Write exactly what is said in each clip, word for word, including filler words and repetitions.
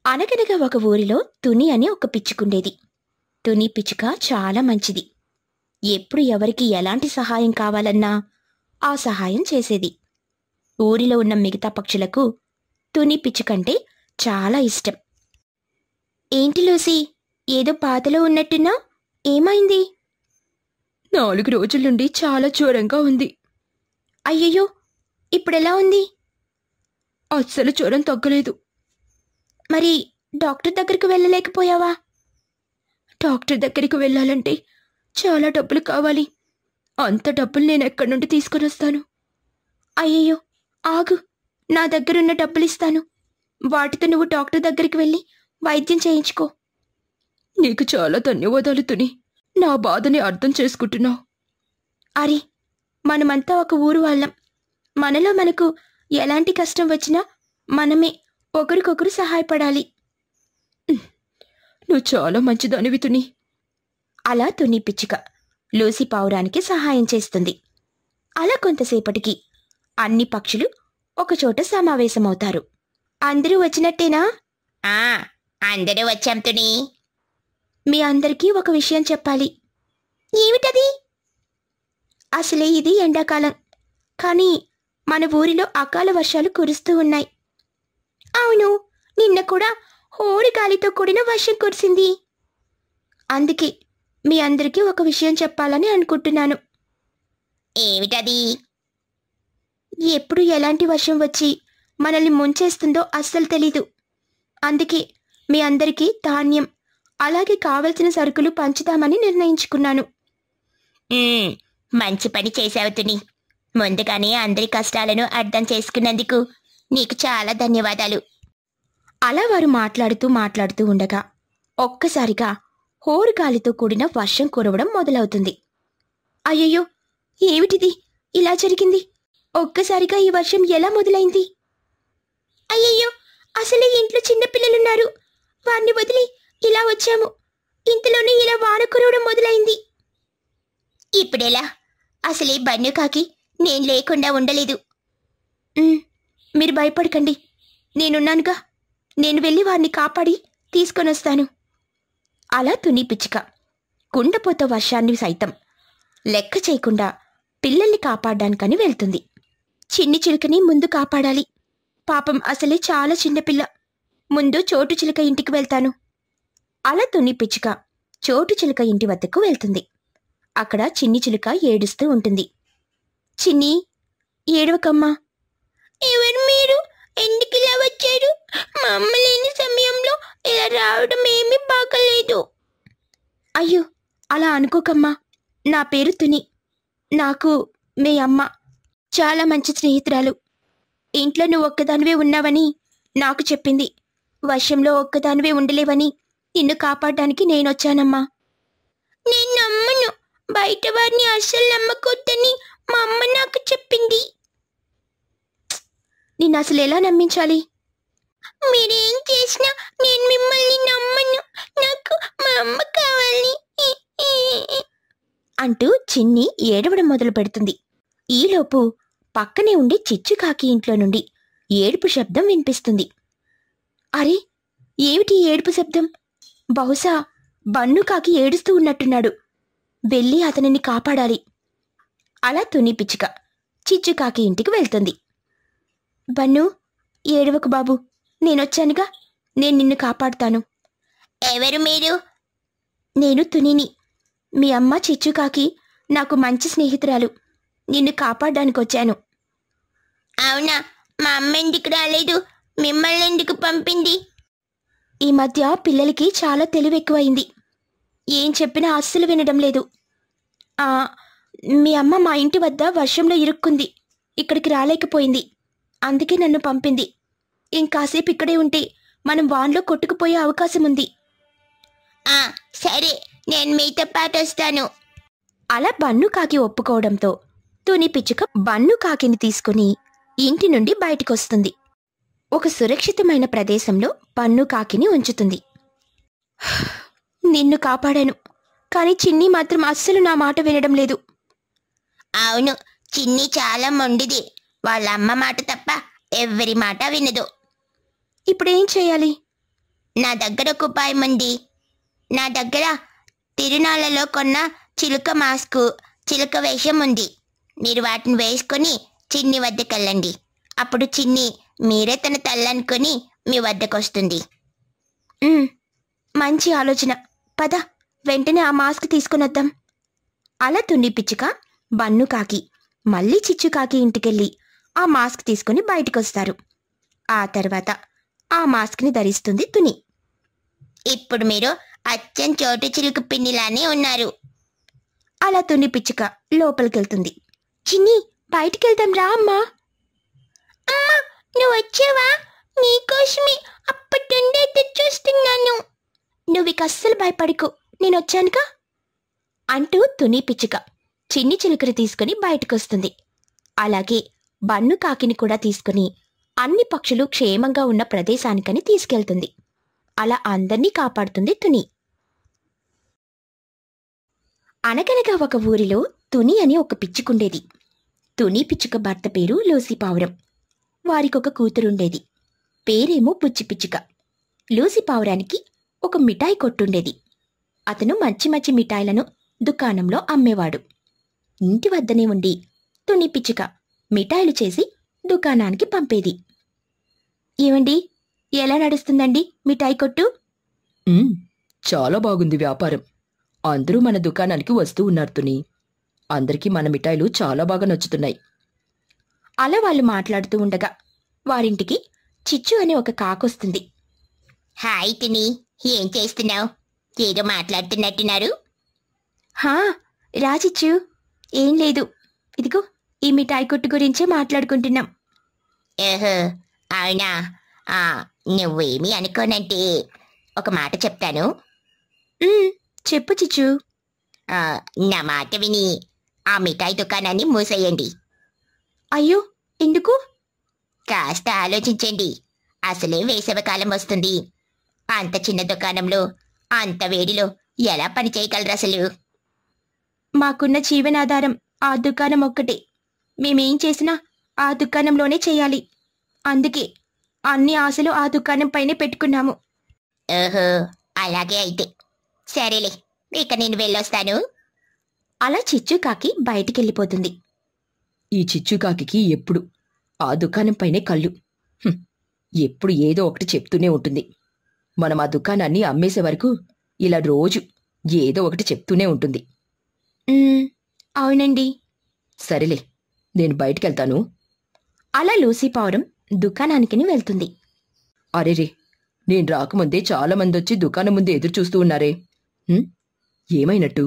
అనగనగా ఒక ఊరిలో తుని అని ఒక పిచ్చుకుండేది. తుని పిచ్చుక చాలా మంచిది. ఎప్పుడు ఎవరికి ఎలాంటి సహాయం కావాలన్నా ఆ సహాయం చేసేది. ఊరిలో ఉన్న మిగతా పక్షులకు తుని పిచ్చుకంటే చాలా ఇష్టం. ఏంటి లూసి, ఏదో పాతలో ఉన్నట్టున్నా, ఏమైంది? నాలుగు రోజుల నుండి చాలా జ్వరంగా ఉంది. అయ్యయ్యో, ఇప్పుడెలా ఉంది? అస్సలు జ్వరం తగ్గలేదు. మరి డాక్టర్ దగ్గరికి వెళ్ళలేకపోయావా? డాక్టర్ దగ్గరికి వెళ్ళాలంటే చాలా డబ్బులు కావాలి. అంత డబ్బులు నేను ఎక్కడి నుండి తీసుకుని వస్తాను? అయ్యయ్యో, ఆగు, నా దగ్గరున్న డబ్బులిస్తాను. వాటితో నువ్వు డాక్టర్ దగ్గరికి వెళ్ళి వైద్యం చేయించుకో. నీకు చాలా ధన్యవాదాలు తుని, నా బాధని అర్థం చేసుకుంటున్నావు. అరే, మనమంతా ఒక ఊరు వాళ్ళం. మనలో మనకు ఎలాంటి కష్టం వచ్చినా మనమే ఒకరికొకరు సహాయపడాలి. నువ్వు చాలా మంచిదానివి తుని. అలా తుని పిచ్చుక లూసి పావురానికి సహాయం చేస్తుంది. అలా కొంతసేపటికి అన్ని పక్షులు ఒకచోట సమావేశమవుతారు. అందరూ వచ్చినట్టేనా? ఆ అందరూ వచ్చాం తుని. మీ అందరికీ ఒక విషయం చెప్పాలి. ఏమిటది? అసలే ఇది ఎండాకాలం, కానీ మన ఊరిలో అకాల వర్షాలు కురుస్తూ ఉన్నాయి. అవును, నిన్న కూడా హోరు గాలితో కూడిన వర్షం కురిసింది. అందుకే మీ అందరికీ ఒక విషయం చెప్పాలని అనుకుంటున్నాను. ఏమిటది? ఎప్పుడు ఎలాంటి వర్షం వచ్చి మనల్ని ముంచేస్తుందో అస్సలు తెలీదు. అందుకే మీ అందరికీ ధాన్యం, అలాగే కావలసిన సరుకులు పంచుదామని నిర్ణయించుకున్నాను. మంచి పని చేశావు తుని. ముందుగానే అందరి కష్టాలను అర్థం చేసుకున్నందుకు నీకు చాలా ధన్యవాదాలు. అలా వారు మాట్లాడుతూ మాట్లాడుతూ ఉండగా ఒక్కసారిగా హోరుగాలితో కూడిన వర్షం కురవడం మొదలవుతుంది. అయ్యయ్యో, ఏమిటిది ఇలా జరిగింది? ఒక్కసారిగా ఈ వర్షం ఎలా మొదలైంది? అయ్యయ్యో, అసలే ఇంట్లో చిన్నపిల్లలున్నారు. వారిని వదిలి ఇలా వచ్చాము. ఇంతలోనే ఇలా వాన కురవడం మొదలైంది. ఇప్పుడెలా? అసలే బన్ను కాకి నేను లేకుండా ఉండలేదు. మీరు భయపడకండి, నేనున్నానుగా. నేను వెళ్ళి వారిని కాపాడి తీసుకొనొస్తాను. అలా తుని పిచ్చుక కుండపోత వర్షాన్ని సైతం లెక్క చేయకుండా పిల్లల్ని కాపాడడానికని వెళ్తుంది. చిన్ని చిలుకని ముందు కాపాడాలి. పాపం అసలే చాలా చిన్నపిల్ల. ముందు చోటు చిలుక ఇంటికి వెళ్తాను. అలా తుని పిచ్చుక చోటు చిలుక ఇంటి వద్దకు వెళ్తుంది. అక్కడ చిన్ని చిలుక ఏడుస్తూ ఉంటుంది. చిన్ని, ఏడవకమ్మా. ఎవరు మీరు? ఎందుకు ఇలా వచ్చారు? మా అమ్మ లేని సమయంలో ఇలా రావడం ఏమీ బాగలేదు. అయ్యో, అలా అనుకోకమ్మా. నా పేరు తుని. నాకు మీ అమ్మ చాలా మంచి స్నేహితురాలు. ఇంట్లో నువ్వు ఒక్కదానివే ఉన్నావని నాకు చెప్పింది. వర్షంలో ఒక్కదానివే ఉండలేవని నిన్ను కాపాడడానికి నేనొచ్చానమ్మా. నేను నమ్మను. బయట వారిని అస్సలు నమ్మకొద్దని మా అమ్మ నాకు చెప్పింది. నిన్ను అసలు ఎలా నమ్మించాలి? మీరేం చేసినా నేను మిమ్మల్ని నమ్మను. నాకు మా అమ్మ కావాలి అంటూ చిన్ని ఏడవడం మొదలు పెడుతుంది. ఈలోపు పక్కనే ఉండి చిచ్చు కాకి ఇంట్లో నుండి ఏడుపు శబ్దం వినిపిస్తుంది. అరే, ఏమిటి ఏడుపు శబ్దం? బహుశా బన్ను కాకి ఏడుస్తూ ఉన్నట్టున్నాడు. వెళ్ళి అతనిని కాపాడాలి. అలా తుని పిచ్చుక చిచ్చు కాకి ఇంటికి వెళ్తుంది. బన్ను, ఏడవకు బాబు, నేనొచ్చానుగా. నేను నిన్ను కాపాడుతాను. ఎవరు మీరు? నేను తునిని. మీ అమ్మ చిచ్చుకాకి నాకు మంచి స్నేహితురాలు. నిన్ను కాపాడడానికి వచ్చాను. అవునా? మా అమ్మ ఎందుకు రాలేదు? మిమ్మల్ని ఎందుకు పంపింది? ఈ మధ్య పిల్లలకి చాలా తెలివి ఎక్కువైంది. ఏం చెప్పినా అస్సలు వినడం లేదు. ఆ మీ అమ్మ మా ఇంటి వద్ద వర్షంలో ఇరుక్కుంది. ఇక్కడికి రాలేకపోయింది. అందుకే నన్ను పంపింది. ఇంకాసేపు ఇక్కడే ఉంటే మనం వాన్లో కొట్టుకుపోయే అవకాశం ఉంది. ఆ సరే, నేను మీతో పాటు వస్తాను. అలా బన్ను కాకి ఒప్పుకోవడంతో తుని పిచ్చుక బన్ను కాకిని తీసుకుని ఇంటి నుండి బయటకొస్తుంది. ఒక సురక్షితమైన ప్రదేశంలో బన్ను కాకిని ఉంచుతుంది. నిన్ను కాపాడాను, కానీ చిన్ని మాత్రం అస్సలు నా మాట వినడం లేదు. అవును, చిన్ని చాలా మొండిది. వాళ్ళ అమ్మ మాట తప్ప ఎవరి మాట వినదు. ఇప్పుడేం చేయాలి? నా దగ్గర ఒక ఉపాయం ఉంది. నా దగ్గర తిరునాళ్ళలో కొన్న చిలుక మాస్కు, చిలుక వేషం ఉంది. మీరు వాటిని వేసుకొని చిన్ని వద్దకు వెళ్ళండి. అప్పుడు చిన్ని మీరే తన తల్లనుకొని మీ వద్దకు వస్తుంది. "ఉమ్, మంచి ఆలోచన. పద, వెంటనే ఆ మాస్క్ తీసుకుని వద్దాం." అలా తుని పిచ్చుక, బన్ను కాకి మళ్ళీ చిచ్చు కాకి ఇంటికెళ్ళి ఆ మాస్క్ తీసుకుని బయటకొస్తారు. ఆ తర్వాత ఆ మాస్క్ని ధరిస్తుంది తుని. ఇప్పుడు మీరు అచ్చం చోటు చిలుక పిన్నిలానే ఉన్నారు. అలా తుని పిచ్చుక లోపలికెళ్తుంది. "చిన్ని, బయటికెళ్దాం రా అమ్మా." అమ్మా, నువ్వు వచ్చావా? నీకోసమే అప్పటిండే చూస్తున్నాను. "నువ్విక అస్సలు భయపడకు, నేనొచ్చానుగా" అంటూ తుని పిచ్చుక చిన్ని చిలుకని తీసుకుని బయటకొస్తుంది. అలాగే బన్ను కాకిని కూడా తీసుకుని అన్ని పక్షులు క్షేమంగా ఉన్న ప్రదేశానికని తీసుకెళ్తుంది. అలా అందర్నీ కాపాడుతుంది తుని. అనగనగా ఒక ఊరిలో తుని అని ఒక పిచ్చుకుండేది. తుని పిచ్చుక భర్త పేరు లూసి పావురం. వారికొక కూతురుండేది. పేరేమో బుచ్చి పిచ్చుక. లూసి పావురానికి ఒక మిఠాయి కొట్టుండేది. అతను మంచి మంచి మిఠాయిలను దుకాణంలో అమ్మేవాడు. ఇంటి వద్దనే ఉండి తుని పిచ్చుక మిఠాయిలు చేసి దుకాణానికి పంపేది. "ఏమండి, ఎలా నడుస్తుందండి మిఠాయి కొట్టు?" "ఉమ్, చాలా బాగుంది వ్యాపారం. అందరూ మన దుకాణానికి వస్తూ ఉన్నారు తుని. అందరికీ మన మిఠాయిలు చాలా బాగా నచ్చుతున్నాయి." అలా వాళ్ళు మాట్లాడుతూ ఉండగా వారింటికి చిచ్చు అనే ఒక కాకొస్తుంది. హాయ్ తుని, ఏం చేస్తున్నావు? ఏదో మాట్లాడుతున్నట్టున్నారు. "హా, రా చిచ్చు." "ఏం లేదు, ఇదిగో ఈ మిఠాయి కొట్టు గురించే మాట్లాడుకుంటున్నాం." ఏహో, అవునా? ఆ, నువ్వేమీ అనుకోనంటే ఒక మాట చెప్తాను. "ఉమ్, చెప్పు చిచ్చు." ఆ, నా మాట విని ఆ మిఠాయి దుకాణాన్ని మూసేయండి. "అయ్యో, ఎందుకు?" కాస్త ఆలోచించండి. అసలే వేసవికాలం వస్తుంది. అంత చిన్న దుకాణంలో అంత వేడిలో ఎలా పని చేయగలరు అసలు? మాకున్న జీవనాధారం ఆ దుకాణం ఒక్కటే. మేమేం చేసినా ఆ దుకాణంలోనే చేయాలి. అందుకే అన్ని ఆశలు ఆ దుకాణం పైనే పెట్టుకున్నాము." ఓహో, అలాగే అయితే సరేలే, ఇక నేను వెళ్ళొస్తాను. అలా చిచ్చు కాకి బయటికెళ్ళిపోతుంది. ఈ చిచ్చుకాకి ఎప్పుడు ఆ దుకాణం పైనే కళ్ళు. "హుం, ఎప్పుడు ఏదో ఒకటి చెప్తూనే ఉంటుంది. మనం ఆ దుకాణాన్ని అమ్మేసే వరకు ఇలా రోజు ఏదో ఒకటి చెప్తూనే ఉంటుంది." "ఉమ్, అవునండి." "సరేలే, నేను బయటికెళ్తాను." అలా లూసీ పావురం దుకాణానికిని వెళ్తుంది. "అరేరే, నేను రాకముందే చాలా మంది వచ్చి దుకాణం ముందు ఎదురు చూస్తూ ఉన్నారే. హుం, ఏమైనట్టు?"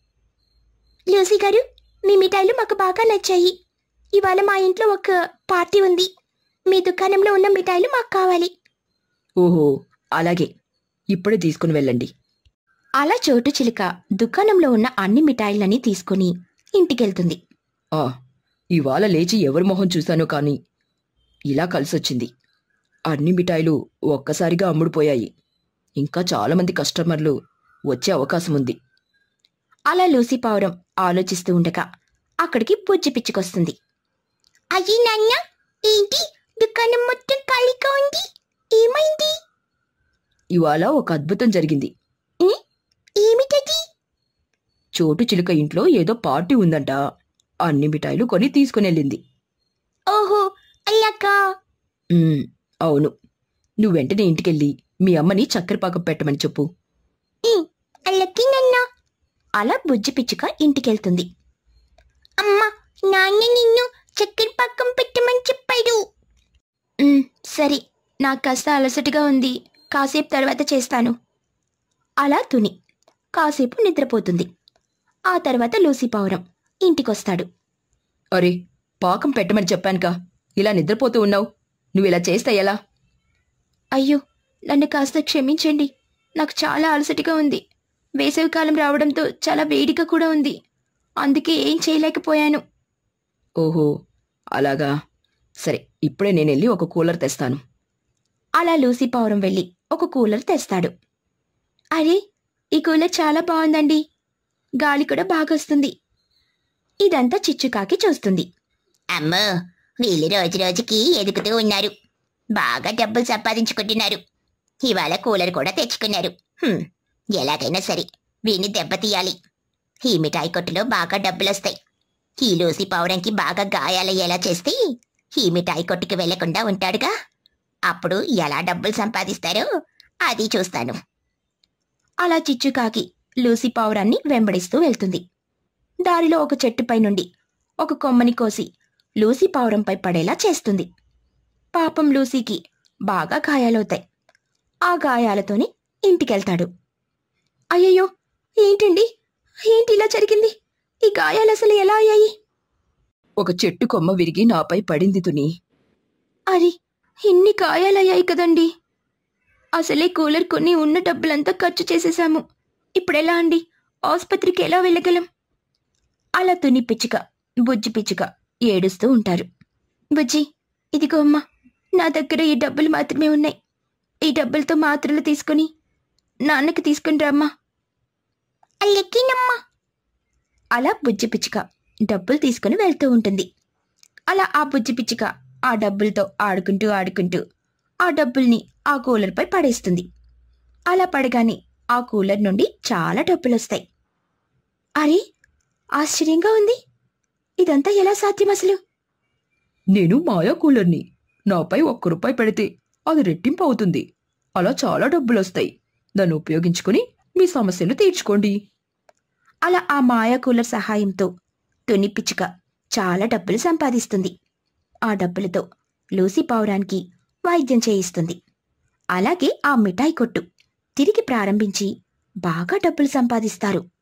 "లూసీ గారు, మీ మిఠాయిలు మాకు బాగా నచ్చాయి. ఇవాళ మా ఇంట్లో ఒక పార్టీ ఉంది. మీ దుకాణంలో ఉన్న మిఠాయిలు మాకు కావాలి." "ఓహో, అలాగే, ఇప్పుడే తీసుకుని వెళ్ళండి." అలా చోటు చిలుక దుకాణంలో ఉన్న అన్ని మిఠాయిలని తీసుకుని ఇంటికెళ్తుంది. "ఆ, ఇవాళ లేచి ఎవరి మొహం చూశానో కాని ఇలా కలిసొచ్చింది. అన్ని మిఠాయిలు ఒక్కసారిగా అమ్ముడుపోయాయి. ఇంకా చాలామంది కస్టమర్లు వచ్చే అవకాశం ఉంది." అలా లూసీ పావురం ఆలోచిస్తూ ఉండగా అక్కడికి బుజ్జి పిచ్చుకొస్తుంది. అయ్యి నాన్న, ఏంటి దుకాణం మొత్తం ఖాళీగా ఉంది? ఏమైంది? "ఇవాళ ఒక అద్భుతం జరిగింది. ఏమిటది? చోటు చిలుక ఇంట్లో ఏదో పార్టీ ఉందంట. అన్ని మిఠాయిలు కొని తీసుకునెళ్ళింది." ఓహో, అయ్యాకా? "ఉమ్, అవును. నువ్వు వెంటనే ఇంటికెళ్ళి మీ అమ్మని చక్కెరపాకం పెట్టమని చెప్పు." అల్లకి నన్న. అలా బుజ్జి పిచ్చుక ఇంటికెళ్తుంది. అమ్మ, నాన్న నిన్ను చక్కెర పాకం పెట్టమని చెప్పాడు. "ఉమ్, సరే, నాకు కాస్త అలసటగా ఉంది. కాసేపు తర్వాత చేస్తాను." అలా తుని కాసేపు నిద్రపోతుంది. ఆ తర్వాత లూసీ పావురం ఇంటికొస్తాడు. "అరే, పాకం పెట్టమని చెప్పానుకా, ఇలా నిద్రపోతూ ఉన్నావు. నువ్విలా చేస్తే ఎలా?" "అయ్యో, నన్ను కాస్త క్షమించండి. నాకు చాలా అలసటగా ఉంది. వేసవికాలం రావడంతో చాలా వేడిగా కూడా ఉంది. అందుకే ఏం చేయలేకపోయాను." "ఓహో, అలాగా. సరే, ఇప్పుడే నేనెళ్ళి ఒక కూలర్ తెస్తాను." అలా లూసీ పావురం వెళ్ళి ఒక కూలర్ తెస్తాడు. "అరే, ఈ కూలర్ చాలా బాగుందండి. గాలి కూడా బాగొస్తుంది." ఇదంతా చిచ్చుకాకి చూస్తుంది. అమ్మో, వీళ్ళు రోజు రోజుకి ఎదుగుతూ ఉన్నారు. బాగా డబ్బులు సంపాదించుకుంటున్నారు. ఇవాళ కూలర్ కూడా తెచ్చుకున్నారు. హ్మ్, ఎలాగైనా సరే వీణ్ణి దెబ్బతీయాలి. ఈ మిఠాయి కొట్టులో బాగా డబ్బులొస్తాయి. ఈ లూసి పావురంకి బాగా గాయాలయ్యేలా చేస్తే ఈ మిఠాయి కొట్టుకి వెళ్లకుండా ఉంటాడుగా. అప్పుడు ఎలా డబ్బులు సంపాదిస్తారో అది చూస్తాను. అలా చిచ్చుకాకి లూసి పావురాన్ని వెంబడిస్తూ వెళ్తుంది. దారిలో ఒక చెట్టుపై నుండి ఒక కొమ్మని కోసి లూసి పావురంపై పడేలా చేస్తుంది. పాపం లూసీకి బాగా గాయాలవుతాయి. ఆ గాయాలతోనే ఇంటికెళ్తాడు. అయ్యయ్యో, ఏంటండి, ఏంటి ఇలా జరిగింది? ఈ గాయాలు అసలు ఎలా అయ్యాయి? ఒక చెట్టు కొమ్మ విరిగి నాపై పడింది తుని. అరే, ఇన్ని గాయాలయ్యాయి కదండి. అసలే కూలర్ కొని ఉన్న డబ్బులంతా ఖర్చు చేసేశాము. ఇప్పుడెలా అండి? ఆసుపత్రికి ఎలా వెళ్ళగలం? అలా తుని పిచ్చుక, బుజ్జి పిచ్చుక ఏడుస్తూ ఉంటారు. బుజ్జి, ఇదిగో అమ్మా, నా దగ్గర ఈ డబ్బులు మాత్రమే ఉన్నాయి. ఈ డబ్బులతో మాత్రలు తీసుకుని నాన్నకి తీసుకుని రమ్మా. అల్లెక్కినమ్మా. అలా బుజ్జి పిచ్చుక డబ్బులు తీసుకుని వెళ్తూ ఉంటుంది. అలా ఆ బుజ్జి పిచ్చుక ఆ డబ్బులతో ఆడుకుంటూ ఆడుకుంటూ ఆ డబ్బుల్ని ఆ కూలర్పై పడేస్తుంది. అలా పడగానే ఆ కూలర్ నుండి చాలా డబ్బులొస్తాయి. అరే, ఆశ్చర్యంగా ఉంది. ఇదంతా ఎలా సాధ్యం అసలు? నేను మాయా కూలర్ని. నాపై ఒక్క రూపాయి పెడితే అది రెట్టింపు అవుతుంది. అలా చాలా డబ్బులొస్తాయి. దాన్ని ఉపయోగించుకుని మీ సమస్యలు తీర్చుకోండి. అలా ఆ మాయా కూలర్ సహాయంతో తుని పిచ్చుక చాలా డబ్బులు సంపాదిస్తుంది. ఆ డబ్బులతో లూసి పావురానికి వైద్యం చేయిస్తుంది. అలాగే ఆ మిఠాయి కొట్టు తిరిగి ప్రారంభించి బాగా డబ్బులు సంపాదిస్తారు.